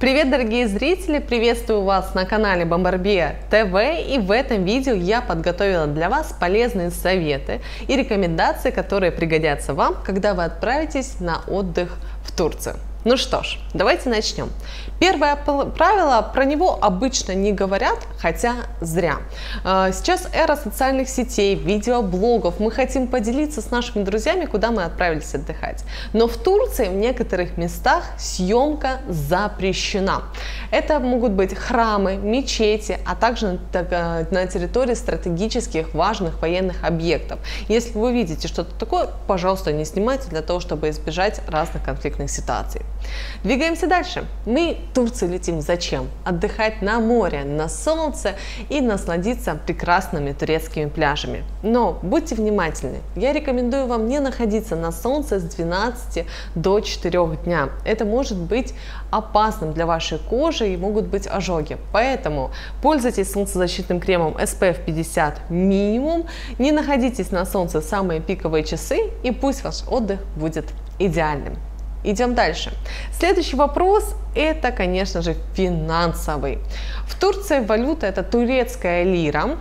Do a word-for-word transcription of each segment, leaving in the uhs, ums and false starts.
Привет, дорогие зрители! Приветствую вас на канале Бомбарбия ТВ, и в этом видео я подготовила для вас полезные советы и рекомендации, которые пригодятся вам, когда вы отправитесь на отдых в Турцию. Ну что ж, давайте начнем. Первое правило, про него обычно не говорят, хотя зря. Сейчас эра социальных сетей, видеоблогов. Мы хотим поделиться с нашими друзьями, куда мы отправились отдыхать. Но в Турции в некоторых местах съемка запрещена. Это могут быть храмы, мечети, а также на территории стратегических важных военных объектов. Если вы видите что-то такое, пожалуйста, не снимайте, для того, чтобы избежать разных конфликтных ситуаций. Двигаемся дальше. Мы в Турцию летим зачем? Отдыхать на море, на солнце и насладиться прекрасными турецкими пляжами. Но будьте внимательны. Я рекомендую вам не находиться на солнце с двенадцати до четырёх дня. Это может быть опасным для вашей кожи и могут быть ожоги. Поэтому пользуйтесь солнцезащитным кремом эс пэ эф пятьдесят минимум. Не находитесь на солнце в самые пиковые часы, и пусть ваш отдых будет идеальным. Идем дальше. Следующий вопрос – это, конечно же, финансовый. В Турции валюта – это турецкая лира.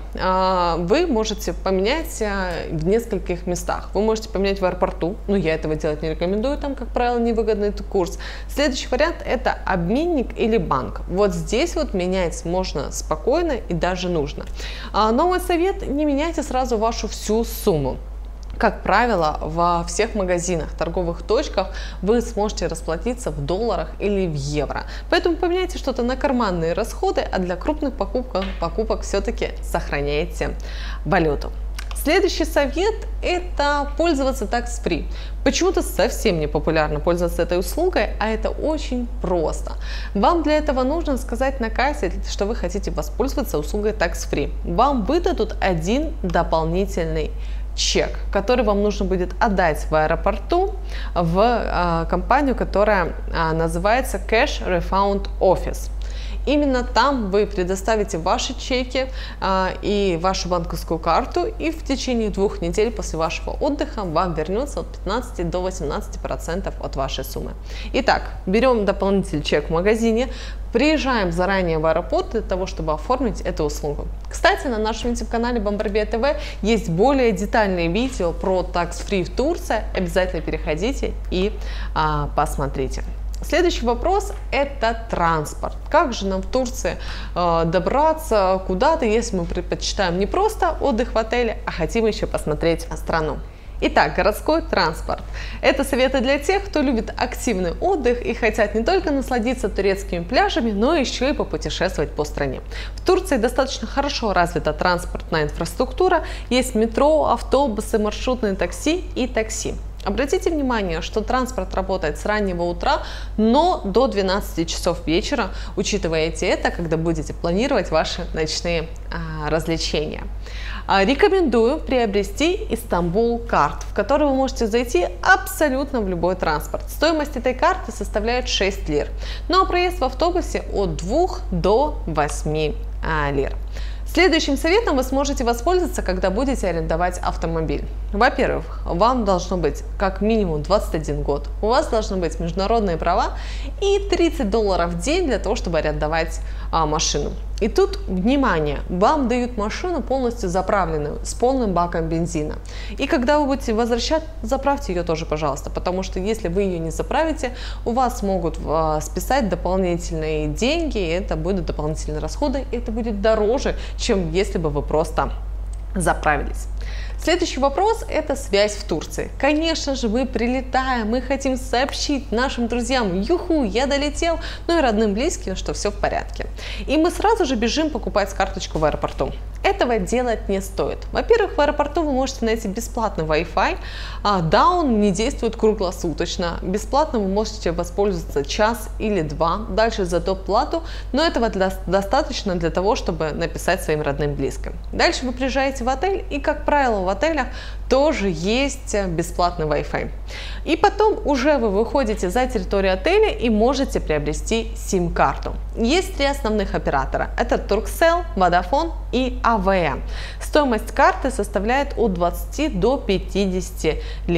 Вы можете поменять в нескольких местах. Вы можете поменять в аэропорту, но я этого делать не рекомендую, там, как правило, невыгодный курс. Следующий вариант – это обменник или банк. Вот здесь вот менять можно спокойно и даже нужно. Но мой совет – не меняйте сразу вашу всю сумму. Как правило, во всех магазинах, торговых точках вы сможете расплатиться в долларах или в евро. Поэтому поменяйте что-то на карманные расходы, а для крупных покупок, покупок все-таки сохраняйте валюту. Следующий совет – это пользоваться tax-free. Почему-то совсем не популярно пользоваться этой услугой, а это очень просто. Вам для этого нужно сказать на кассе, что вы хотите воспользоваться услугой tax-free. Вам выдадут один дополнительный чек, который вам нужно будет отдать в аэропорту в э, компанию, которая э, называется Cash Refund Office. Именно там вы предоставите ваши чеки э, и вашу банковскую карту, и в течение двух недель после вашего отдыха вам вернется от пятнадцати до восемнадцати процентов от вашей суммы. Итак, берем дополнительный чек в магазине, приезжаем заранее в аэропорт для того, чтобы оформить эту услугу. Кстати, на нашем YouTube-канале Бомбарбия ТВ есть более детальные видео про tax-free в Турции. Обязательно переходите и а, посмотрите. Следующий вопрос – это транспорт. Как же нам в Турции э, добраться куда-то, если мы предпочитаем не просто отдых в отеле, а хотим еще посмотреть страну? Итак, городской транспорт. Это советы для тех, кто любит активный отдых и хотят не только насладиться турецкими пляжами, но еще и попутешествовать по стране. В Турции достаточно хорошо развита транспортная инфраструктура. Есть метро, автобусы, маршрутные такси и такси. Обратите внимание, что транспорт работает с раннего утра, но до двенадцати часов вечера. Учитывайте это, когда будете планировать ваши ночные а, развлечения. А, рекомендую приобрести Istanbul Card, в который вы можете зайти абсолютно в любой транспорт. Стоимость этой карты составляет шесть лир, ну а проезд в автобусе от двух до восьми а, лир. Следующим советом вы сможете воспользоваться, когда будете арендовать автомобиль. Во-первых, вам должно быть как минимум двадцать один год, у вас должны быть международные права и тридцать долларов в день для того, чтобы арендовать а, машину. И тут, внимание, вам дают машину полностью заправленную, с полным баком бензина. И когда вы будете возвращать, заправьте ее тоже, пожалуйста, потому что если вы ее не заправите, у вас могут а, списать дополнительные деньги, и это будут дополнительные расходы, и это будет дороже, чем если бы вы просто заправились. Следующий вопрос – это связь в Турции. Конечно же, мы прилетаем, мы хотим сообщить нашим друзьям: юху, я долетел, ну и родным, близким, что все в порядке. И мы сразу же бежим покупать карточку в аэропорту. Этого делать не стоит. Во-первых, в аэропорту вы можете найти бесплатный Wi-Fi. Да, он не действует круглосуточно. Бесплатно вы можете воспользоваться час или два, дальше за доплату, но этого для, достаточно для того, чтобы написать своим родным, близким. Дальше вы приезжаете в отель, и, как правило, в отелях тоже есть бесплатный Wi-Fi. И потом уже вы выходите за территорию отеля и можете приобрести сим-карту. Есть три основных оператора. Это Turkcell, Vodafone и а вэ эм. Стоимость карты составляет от двадцати до пятидесяти лир.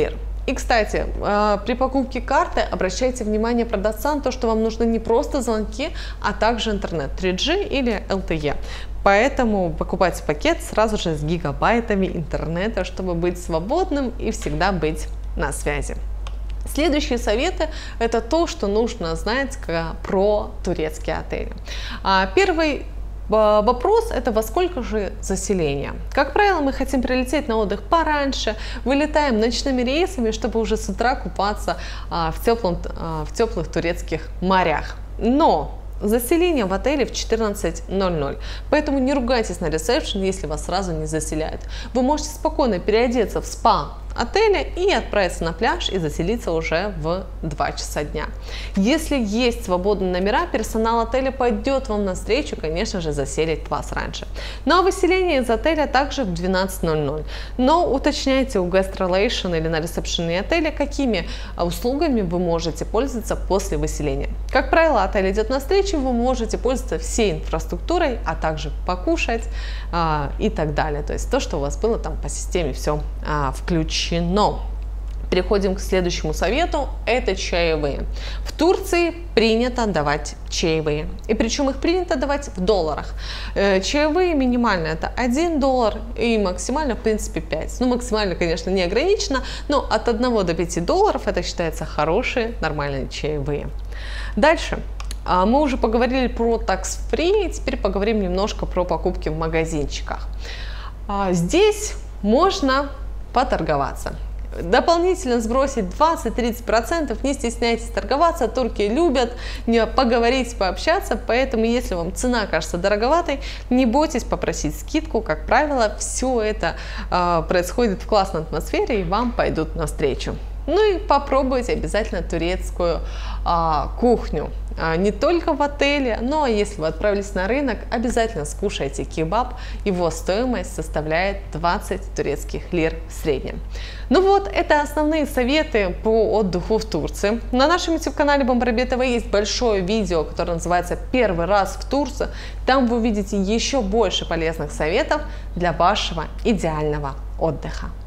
И, кстати, при покупке карты обращайте внимание продавца на то, что вам нужны не просто звонки, а также интернет три джи или эл ти и. Поэтому покупайте пакет сразу же с гигабайтами интернета, чтобы быть свободным и всегда быть на связи. Следующие советы – это то, что нужно знать про турецкие отели. Первый вопрос – это во сколько же заселение. Как правило, мы хотим прилететь на отдых пораньше, вылетаем ночными рейсами, чтобы уже с утра купаться в, теплом, в теплых турецких морях. Но заселение в отеле в четырнадцать ноль ноль, поэтому не ругайтесь на ресепшн, если вас сразу не заселяют. Вы можете спокойно переодеться в спа отеля и отправиться на пляж и заселиться уже в два часа дня. Если есть свободные номера, персонал отеля пойдет вам навстречу, конечно же, заселит вас раньше. Ну а выселение из отеля также в двенадцать ноль ноль. Но уточняйте у Guest Relation или на ресепшене отеля, какими услугами вы можете пользоваться после выселения. Как правило, отель идет навстречу, вы можете пользоваться всей инфраструктурой, а также покушать а, и так далее. То есть то, что у вас было там по системе, все а, включено. Переходим к следующему совету, это чаевые. В Турции принято давать чаевые, и причем их принято давать в долларах. Чаевые минимально это один доллар и максимально в принципе пять. Ну максимально, конечно, не ограничено, но от одного до пяти долларов это считается хорошие, нормальные чаевые. Дальше. Мы уже поговорили про tax-free, теперь поговорим немножко про покупки в магазинчиках. Здесь можно поторговаться. Дополнительно сбросить двадцать-тридцать процентов, не стесняйтесь торговаться, турки любят поговорить, пообщаться, поэтому если вам цена кажется дороговатой, не бойтесь попросить скидку, как правило, все это э, происходит в классной атмосфере и вам пойдут навстречу. Ну и попробуйте обязательно турецкую а, кухню. А, не только в отеле, но если вы отправились на рынок, обязательно скушайте кебаб. Его стоимость составляет двадцать турецких лир в среднем. Ну вот, это основные советы по отдыху в Турции. На нашем YouTube-канале Бомбарбия ТВ есть большое видео, которое называется «Первый раз в Турции». Там вы увидите еще больше полезных советов для вашего идеального отдыха.